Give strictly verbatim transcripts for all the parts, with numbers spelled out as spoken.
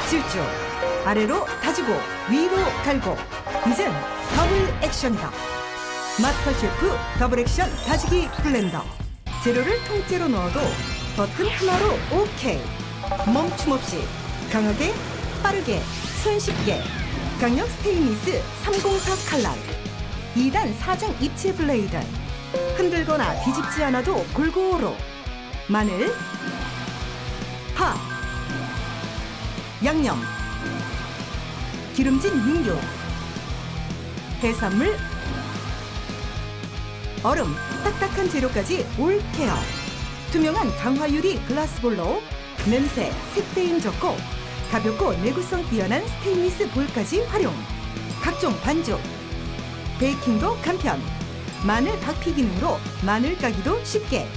질주. 아래로 다지고 위로 갈고. 이젠 더블 액션이다. 마스터셰프 더블 액션 다지기 블렌더. 재료를 통째로 넣어도 버튼 하나로 오케이. 멈춤 없이 강하게 빠르게 손쉽게. 강력 스테인리스 삼공사 칼날. 이 단 사 중 입체 블레이드. 흔들거나 뒤집지 않아도 골고루. 마늘, 파, 양념, 기름진 육류, 해산물, 얼음, 딱딱한 재료까지 올 케어. 투명한 강화 유리 글라스볼로 냄새, 색배임 적고 가볍고 내구성 뛰어난 스테인리스 볼까지 활용. 각종 반죽, 베이킹도 간편. 마늘 각피 기능으로 마늘 까기도 쉽게.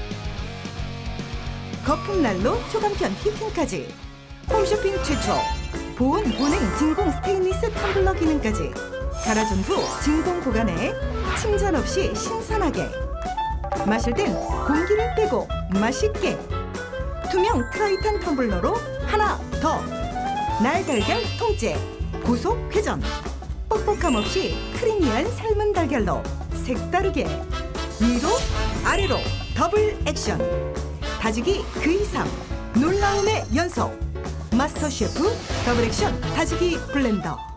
거품 난로 초간편 히팅까지. 홈쇼핑 최초 보온 보냉 진공 스테인리스 텀블러 기능까지. 갈아준 후 진공 보관해 침전 없이 신선하게. 마실 땐 공기를 빼고 맛있게. 투명 트라이탄 텀블러로 하나 더. 날달걀 통째 고속 회전. 뻑뻑함 없이 크리미한 삶은 달걀로 색다르게. 위로 아래로 더블 액션. 다지기 그 이상 놀라움의 연속. 마스터셰프 더블 액션 다지기 블렌더.